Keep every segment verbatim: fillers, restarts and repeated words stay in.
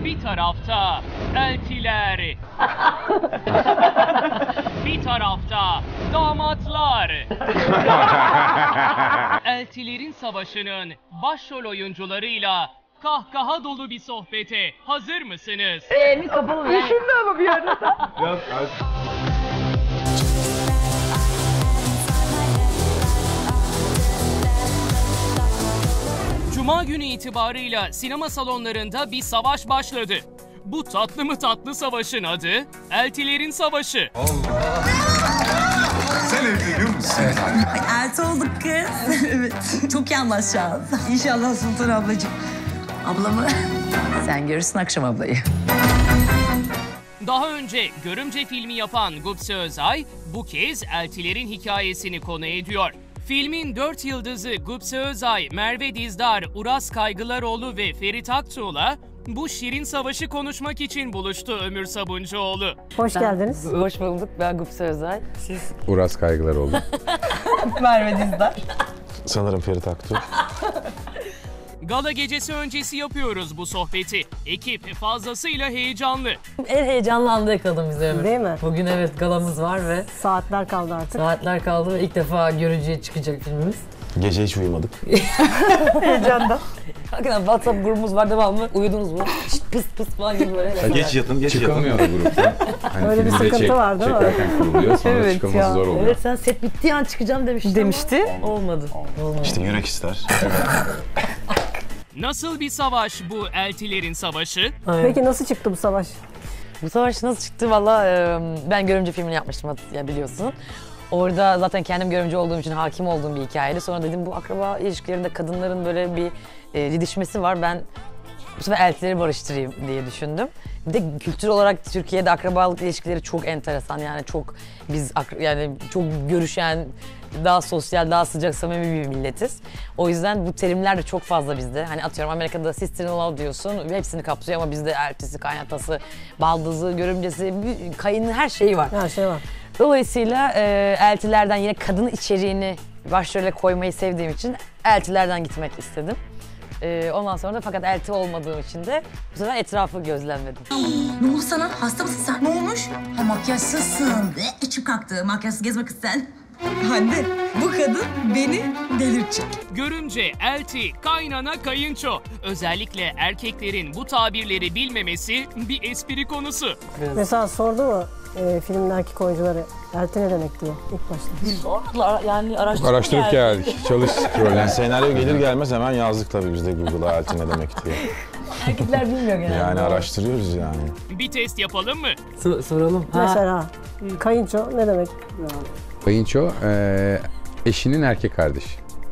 Bir tarafta eltiler, bir tarafta damatlar. Eltilerin Savaşı'nın başrol oyuncularıyla kahkaha dolu bir sohbete hazır mısınız? Elini kapalı ver. Düşündü ama bir arada. Biraz Cuma günü itibarıyla sinema salonlarında bir savaş başladı. Bu tatlı mı tatlı savaşın adı Eltilerin Savaşı. Allah. Sen evleniyor musun? Evet abi. Elti olduk kız. Evet. Çok iyi anlaşacağız. İnşallah Sultan ablacığım. Ablamı sen görürsün akşam ablayı. Daha önce Görümce filmi yapan Gupse Özay bu kez eltilerin hikayesini konu ediyor. Filmin dört yıldızı Gupse Özay, Merve Dizdar, Uras Kaygılaroğlu ve Ferit Aktuğ'la bu şirin savaşı konuşmak için buluştu Ömür Sabuncuoğlu. Hoş geldiniz. Hoş bulduk. Ben Gupse Özay. Siz? Uras Kaygılaroğlu. Merve Dizdar. Sanırım Ferit Aktuğ. Gala gecesi öncesi yapıyoruz bu sohbeti. Ekip fazlasıyla heyecanlı. En heyecanlandığı kadın bize Ömür. Değil mi? Bugün evet galamız var ve Saatler kaldı artık. saatler kaldı ve ilk defa görücüye çıkacak filmimiz. Gece hiç uyumadık. Heyecandan. Hakikaten WhatsApp grubumuz var devamlı. Uyudunuz mu? Şşt, pıs pıs falan gibi böyle. Geç yatın, geç Çıkamıyor yatın. o gruptan. Hani Öyle bir filmi de sıkıntı çek- var değil mi? Çekerken kuruluyor, sonra Evet çıkılması ya. zor oluyor. Evet sen set bittiği an çıkacağım demiştin. Demişti. Ama olmadı. Olmadı. İşte yürek ister. Nasıl bir savaş bu Eltilerin Savaşı? Aynen. Peki nasıl çıktı bu savaş? Bu savaş nasıl çıktı? Valla e, ben Görümce filmini yapmıştım ya biliyorsun. Orada zaten kendim görümcü olduğum için hakim olduğum bir hikayeydi. Sonra dedim bu akraba ilişkilerinde kadınların böyle bir e, didişmesi var. Ben bu sefer eltileri barıştırayım diye düşündüm. Bir de kültür olarak Türkiye'de akrabalık ilişkileri çok enteresan. Yani çok biz yani çok görüşen, daha sosyal, daha sıcak, samimi bir milletiz. O yüzden bu terimler de çok fazla bizde. Hani atıyorum Amerika'da sister-in-law diyorsun, hepsini kapsıyor ama bizde eltisi, kaynatası, baldızı, görümcesi, kayının her şeyi var. Her şey var. Dolayısıyla e, eltilerden yine kadın içeriğini başrole koymayı sevdiğim için eltilerden gitmek istedim. E, ondan sonra da fakat elti olmadığım için de bu sefer etrafı gözlemledim. Ne oldu sana? Hasta mısın sen? Ne olmuş? Ha makyajsızsın. Ve içim kalktı. Makyajsız gezme kız sen. Hande, bu kadın beni delirtecek. Görümce, elti, kaynana, kayınço. Özellikle erkeklerin bu tabirleri bilmemesi bir espri konusu. Mesela sordu mu e, filmin erkek oyuncuları elti ne demek diye ilk başta? Yani Çok araştırıp geldik, çalıştık Yani rollen. senaryo gelir gelmez hemen yazdık tabii biz de Google'a elti ne demek diye. Erkekler bilmiyor genelde. Yani araştırıyoruz yani. Bir test yapalım mı? So- soralım. Ha. Mesela kayınço ne demek? Kayınço, e, eşinin erkek kardeşi.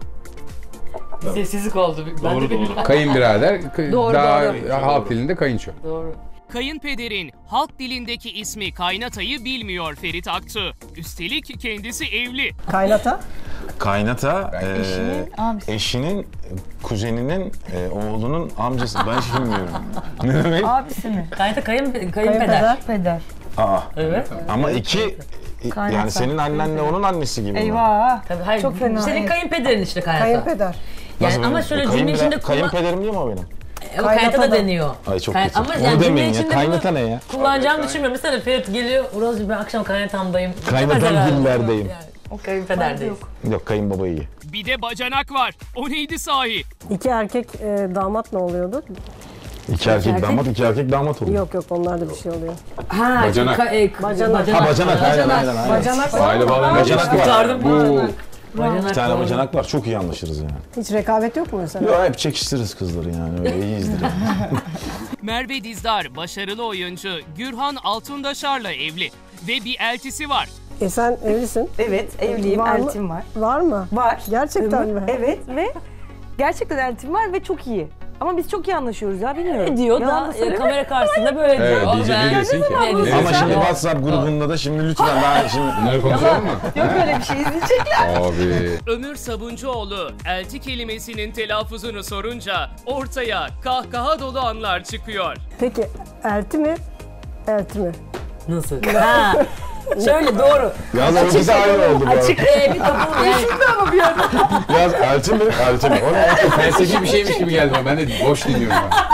Sessizlik oldu. Ben Doğru, de bilmiyorum. Kayınbirader, kı- Doğru, daha doğru. halk dilinde kayınço. Doğru. Kayınpederin halk dilindeki ismi kaynatayı bilmiyor Ferit Aktuğ. Üstelik kendisi evli. Kaynata? Kaynata eşinin, eşinin kuzeninin e, oğlunun amcası. Ben hiç bilmiyorum. Ne demek? Abisi mi? Kaynata kayın, kayınpeder. Kayınpeder. Peder. Aa. Evet. Ama iki yani senin annenle onun annesi gibi. Eyvah. Tabii hayır. Çok fena. Senin kayınpederin işte kaynata. Kayınpeder. Yani Nasıl ama benim? şöyle E, cümle kayınpeder- içinde kullan... Kayınpederim değil mi o benim? O kaynata da Kaynata da. deniyor. Ay çok Kay- kötü. Ama Onu yani cümle demeyin ya. içinde Kaynata bunu ne ya? kullanacağımı düşünmüyorum. Mesela Ferit geliyor, Uralcığım ben akşam kaynatamdayım. Kaynatam Demez herhalde. dillerdeyim. Yani, o kayınpederdeyiz. Yok kayınbaba iyi. Bir de bacanak var. O neydi sahi? İki erkek e, damat ne oluyordu? İki erkek, erkek? damat, iki erkek damat oluyor. Yok yok onlarda bir şey oluyor. Ha, Bacanak. ka- e, Bacanak. Ha bacanak, aynen aynen. aynen. Bacanak Aile bağlamaya Bacanak geçtik. Kurtardım Bu Bir tane bacanak var, çok iyi anlaşırız yani. hiç rekabet yok mu mesela? Yok hep çekiştiririz kızları yani, öyle iyiyizdir yani. Merve Dizdar başarılı oyuncu Gürhan Altundaşar'la evli ve bir eltisi var. E sen evlisin. Evet, evliyim, Var mı? eltim var. Var mı? Var. Gerçekten mi? Evet ve gerçekten eltim var ve çok iyi. Ama biz çok iyi anlaşıyoruz ya, bilmiyorum. Ne diyor Yalan da da e, söyleme. kamera karşısında böyle diyor. evet, Ama diyecek ben- ne desin ki? Ne diyorsun Ama sen? şimdi WhatsApp grubunda da şimdi lütfen ben şimdi... Bunları konuşalım mı? Yok öyle bir şey, izleyecekler. Abi. Ömür Sabuncuoğlu elti kelimesinin telaffuzunu sorunca ortaya kahkaha dolu anlar çıkıyor. Peki elti mi? Elti mi? Nasıl? Ha. Şöyle doğru. Yalnız o bize aynı oldu bu arada. Açık e, bir kapalı yani. Yaz elti mi? Elti mi? O ne? Felsefi bir şeymiş gibi geldi ama ben de boş dinliyorum. Ben.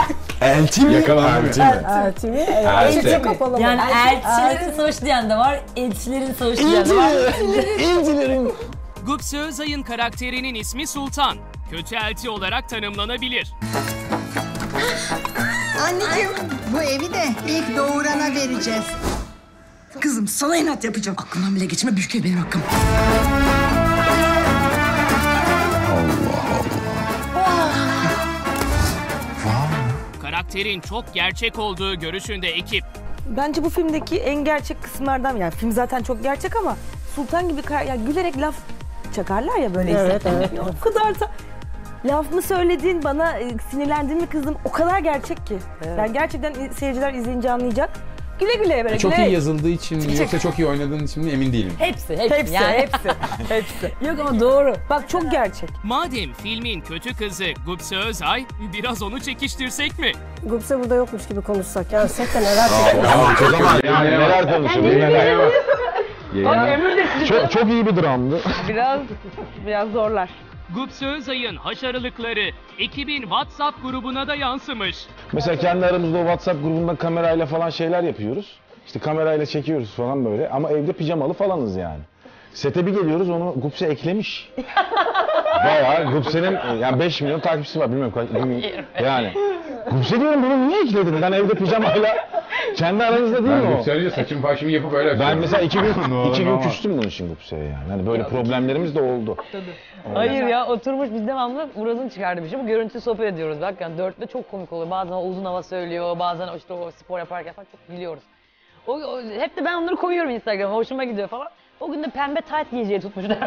Elti mi? Yakalandı. Elti mi? Eltimi, Elti. elti kapalı mı? Yani elçilerin savaşı diyen de var, elçilerin savaşı diyen de var. İncilerin. Gupse Özay'ın karakterinin ismi Sultan. Kötü elti olarak tanımlanabilir. Anneciğim bu evi de ilk doğurana vereceğiz. Kızım sana inat yapacağım. Aklımdan bile geçme büyük ev benim hakkım. Karakterin çok gerçek olduğu görüşünde ekip. Bence bu filmdeki en gerçek kısımlardan, yani film zaten çok gerçek ama Sultan gibi kar- yani gülerek laf çakarlar ya böyle. Evet, insan. evet, Ya evet. O kadar da laf mı söyledin bana, e, sinirlendin mi kızım, o kadar gerçek ki. Yani gerçekten seyirciler izleyince anlayacak. Güle güle böyle Çok güle. iyi yazıldığı için mi yoksa çok iyi oynadığın için mi emin değilim. Hepsi, hepsi. Hepsi, yani. hepsi, hepsi. Yok ama doğru. Bak çok gerçek. Madem filmin kötü kızı Gupse Özay, biraz onu çekiştirsek mi? Gupse burada yokmuş gibi konuşsak. Yani sette neler çekiyor? Tamam o zaman yani neler konuşuyoruz? Çok, çok iyi bir dramdı. Biraz, biraz zorlar. Gupse Özay'ın haşarılıkları ekibin WhatsApp grubuna da yansımış. Mesela kendi aramızda o WhatsApp grubunda kamerayla falan şeyler yapıyoruz. İşte kamerayla çekiyoruz falan böyle ama evde pijamalı falanız yani. Sete bir geliyoruz onu Gupse eklemiş. Bayağı Gupse'nin yani beş milyon takipçisi var bilmiyorum kaç bilmiyorum. Yani Gupse diyorum bunu niye ekledin? Ben evde pijamayla kendi aranızda değil mi Ben o? söyleyince saçım başımı yapıp öyle Ben açıyorum. mesela iki gün No, iki gün no. küstüm bunun için Gupse'ye yani. Hani böyle problemlerimiz de oldu. Hayır ya, oturmuş biz devamlı Uraz'ın çıkardığı bir şey. Bu görüntü sohbet ediyoruz. Bak yani dörtte çok komik oluyor. Bazen o uzun hava söylüyor, bazen işte o spor yaparken falan çok gülüyoruz. O, o- hep de ben onları koyuyorum Instagram'a, hoşuma gidiyor falan. O gün de pembe tayt giyeceği tutmuşlar.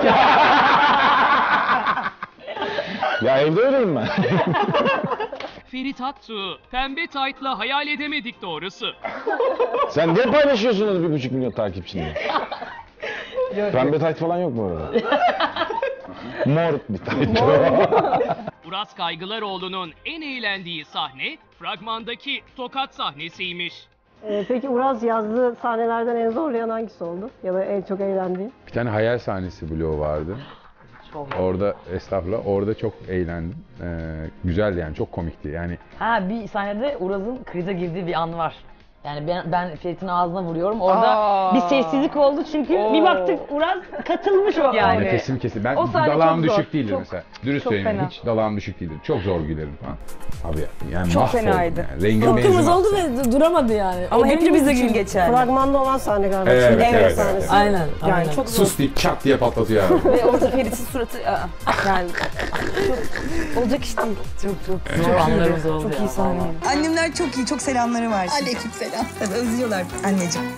Ya evde öyleyim ben. Ferit Aktuğ, pembe taytla hayal edemedik doğrusu. Sen ne paylaşıyorsunuz bir buçuk milyon takipçinle? Pembe tayt falan yok mu orada? Mor bir tayt. Uras Kaygılaroğlu'nun en eğlendiği sahne, fragmandaki tokat sahnesiymiş. Ee, peki Uraz yazdığı sahnelerden en zorlayan hangisi oldu? Ya da en çok eğlendiğin? Bir tane hayal sahnesi bloğu vardı. Orada estağfurullah orada çok eğlendim. Ee, güzeldi yani çok komikti yani. Ha, bir sahnede Uraz'ın krize girdiği bir an var. Yani ben, ben Ferit'in ağzına vuruyorum. Orada Aa. bir sessizlik oldu çünkü Oo. bir baktık Uraz katılmış o. Yani. Nefesim kesildi. Ben o sahne dalağım çok zor, düşük değildir çok- mesela. Dürüst çok söyleyeyim fena. hiç dalağım düşük değildir. Çok zor gülerim falan. Abi yani Çok mahvoldum fenaydı. Yani. Rengim benzin Kıpkırmızı oldu aktı. ve duramadı yani. Ama O hepimiz hepimiz de için güldük. geçerli. Fragmanda olan sahne galiba. Evet, Çılgın evet, Devre evet, sahnesi. Aynen. Yani aynen. çok zor. Sus deyip çat diye patlatıyor abi. Ve orada Ferit'in suratı, aa, yani çok olacak iş değil. Çok çok zor anlarımız oldu Çok ya. iyi sahne. Annemler çok iyi, çok selamları var. Aleyküm selam. Tabii özlüyorlar anneciğim.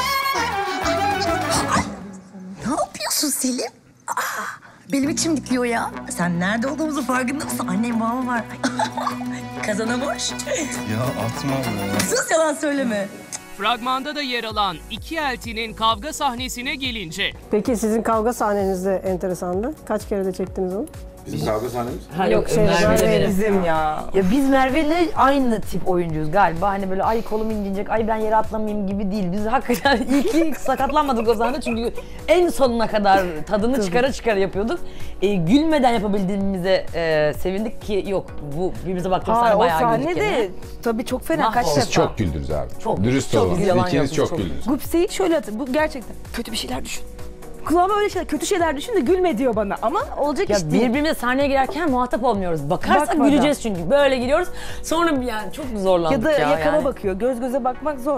Ay, ne yapıyorsun Selim? Aa, benim içim dikliyor ya. Sen nerede olduğumuzu farkında mısın? Annem babam var. Kazana boş. Ya atma be. Sus yalan söyleme. Fragmanda da yer alan iki eltinin kavga sahnesine gelince, Peki sizin kavga sahneniz de enteresandı. Kaç kere de çektiniz onu? Bizim kavga sahnemiz. Ha, yok şey, Merve Merve benim. Bizim ya. Ya biz Merve'yle aynı tip oyuncuyuz galiba. Hani böyle ay kolum incinecek, ay ben yere atlamayayım gibi değil. Biz hakikaten iyi ki sakatlanmadık o zaman çünkü en sonuna kadar tadını çıkara çıkara yapıyorduk. E, gülmeden yapabildiğimize e, sevindik ki yok bu birbirimize baktığımız Aa, sahne o bayağı güldük sahne gene. de tabii çok fena, kaç Mahvolduk. defa. Siz çok güldünüz abi. Çok, Dürüst çok olun. yalan İkiniz yok, çok çok. güldünüz. Gupse'yi şöyle hatır, bu gerçekten kötü bir şeyler düşün. Kulağıma öyle şeyler, kötü şeyler düşün de gülme diyor bana ama olacak Ya iş değil. birbirimize sahneye girerken muhatap olmuyoruz. Bakarsak Bakmadan. güleceğiz çünkü. Böyle giriyoruz. Sonra bir yani çok zorlandık Ya ya. da yakama yani. bakıyor, göz göze bakmak zor.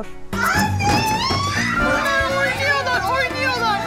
Oynuyorlar, oynuyorlar.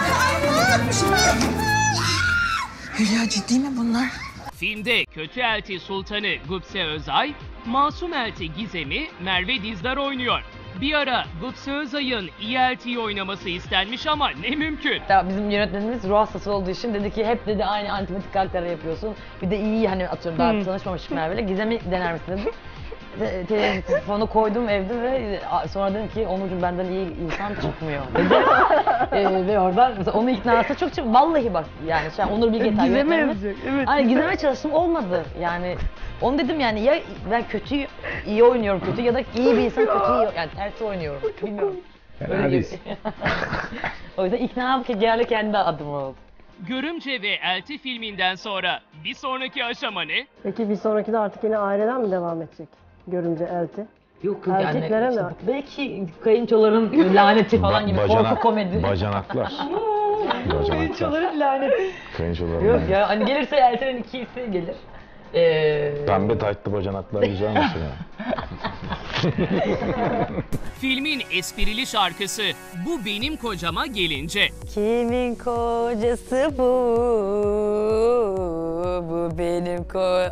Hülya ciddi mi bunlar? filmde kötü elti Sultanı Gupse Özay, masum elti Gizem'i Merve Dizdar oynuyor. Bir ara Gupse Özay'ın iyi eltiyi oynaması istenmiş ama ne mümkün. Ya bizim yönetmenimiz ruh hastası olduğu için dedi ki hep dedi aynı antipatik karakterler yapıyorsun. Bir de iyi hani atıyorum daha Hmm. tanışmamıştık Merve'yle. Gizem'i dener misin dedi. Te- Telefonu koydum evde ve sonra dedim ki Onurcuğum benden iyi insan çıkmıyor dedi. Ee, ve oradan mesela onu ikna etse çok çok vallahi bak yani şu an Onur Bilge Gizem'e yönetmenimiz. yazacak, evet. Hani Gizem'e çalıştım olmadı yani. Onu dedim yani ya ben kötü iyi oynuyorum kötü ya da iyi bir insan kötü iyi yani tersi oynuyorum. Bilmiyorum. Öyle gibi. Neredeyiz? O yüzden ikna yerli kendi adım oldu. Görümce ve Elti filminden sonra bir sonraki aşama ne? Peki bir sonraki de artık yine aileden mi devam edecek? görümce elti. Yok yok Erkeklere yani. mi? işte belki kayınçoların laneti falan gibi Bacana- korku komedi. Bacanaklar. Bacanaklar. Kayınçoların laneti. Kayınçoların Yok laneti. ya hani gelirse Elti'nin ikisi gelir. Ee, Pembe taytlı bacanaklar güzel mesela. Filmin esprili şarkısı Bu Benim Kocama gelince Kimin kocası bu? Bu benim ko...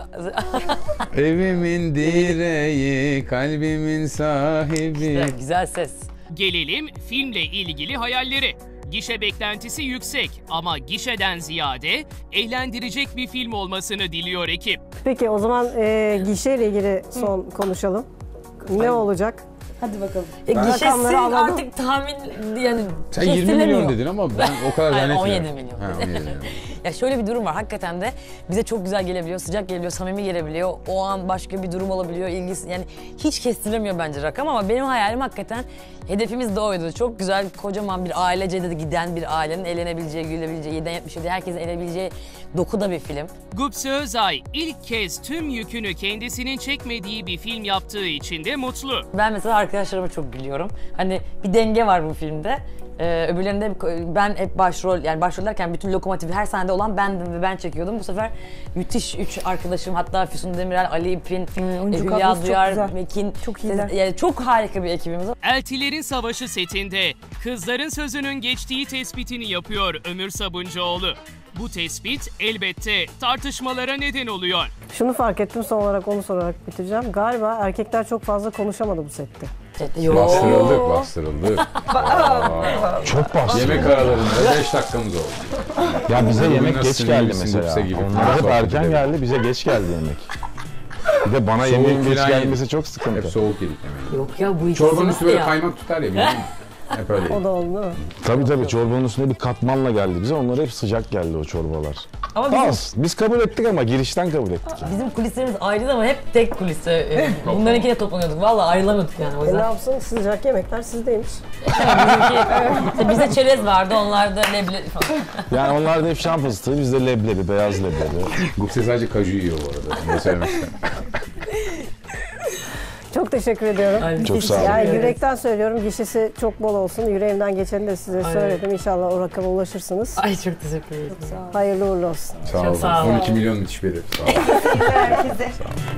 Evimin direği, kalbimin sahibi. güzel, güzel ses. gelelim filmle ilgili hayalleri. Gişe beklentisi yüksek ama gişeden ziyade eğlendirecek bir film olmasını diliyor ekip. Peki o zaman e, gişeyle ilgili son konuşalım. Ne olacak? Hadi bakalım. E, gişesi Rakamları alalım. artık tahmin yani Sen yirmi kestiremiyor. milyon dedin ama ben o kadar Hayır, zannetmiyorum. on yedi milyon. Ha, on yedi milyon. Ya şöyle bir durum var hakikaten de bize çok güzel gelebiliyor, sıcak gelebiliyor, samimi gelebiliyor. O an başka bir durum olabiliyor, ilgisi yani hiç kestiremiyor bence rakam ama benim hayalim hakikaten hedefimiz de oydu. Çok güzel, kocaman bir ailece de giden bir ailenin eğlenebileceği, gülebileceği, yediden yetmişe de herkesin eğlenebileceği dokuda bir film. Gupse Özay ilk kez tüm yükünü kendisinin çekmediği bir film yaptığı için de mutlu. Ben mesela arkadaşlarıma çok gülüyorum. Hani bir denge var bu filmde. Ee, öbürlerinde hep- ben hep başrol, yani başrol derken bütün lokomotifi her sahnede olan bendim ve ben çekiyordum. Bu sefer müthiş üç arkadaşım, hatta Füsun Demirel, Ali İpin, oyuncu Hülya kadrosu çok Duyar, güzel. Mekin. Çok iyiler. Yani çok harika bir ekibimiz var. Eltilerin Savaşı setinde kızların sözünün geçtiği tespitini yapıyor Ömür Sabuncuoğlu. Bu tespit elbette tartışmalara neden oluyor. Şunu fark ettim, son olarak onu sorarak bitireceğim. Galiba erkekler çok fazla konuşamadı bu sette. Bastırıldık, bastırıldık. Çok bastırıyor. Yemek aralarında beş dakikamız oldu. Ya bize Bugün yemek nasıl geç geldi sinirlisin, mesela. Gupse gibi. Onlara hep Sohbet erken edelim. geldi, bize geç geldi yemek. Bir de bana Soğuk yemeğin geç filan gelmesi yedik. çok Hep sıkıntı. soğuk yedik yemeği. Yok ya bu ikisi Çorbanın üstü böyle ya. kaymak tutar ya biliyor musun? Hep öyle O yedik. da oldu değil mi? Tabii tabii çorbanın üstüne bir katmanla geldi bize. Onlar hep sıcak geldi o çorbalar. Ama bizim, Az. Biz kabul ettik ama girişten kabul ettik. Yani. bizim kulislerimiz ayrıydı ama hep tek kuliste. Ee, Bunlarınkiyle toplanıyorduk. Vallahi ayrılamıyorduk yani o E ne yüzden. yapsın, sıcak yemekler sizdeymiş. Bizimki, işte bizde çerez vardı, onlarda leblebi falan. Yani onlar da hep şan fıstığı, bizde leblebi, beyaz leblebi. Gupse sadece kaju yiyor bu arada. Bunu söylemek istedim. Çok teşekkür ediyorum. Ay, Çok sağ olun. Yani yürekten söylüyorum, gişesi çok bol olsun. Yüreğimden geçeni de size Ay. söyledim. İnşallah o rakama ulaşırsınız. Ay çok teşekkür ederim. Hayırlı uğurlu olsun. Sağ olun. sağ olun. on iki milyon müthiş bir herif. Sağ olun. Herkese. Sağ olun.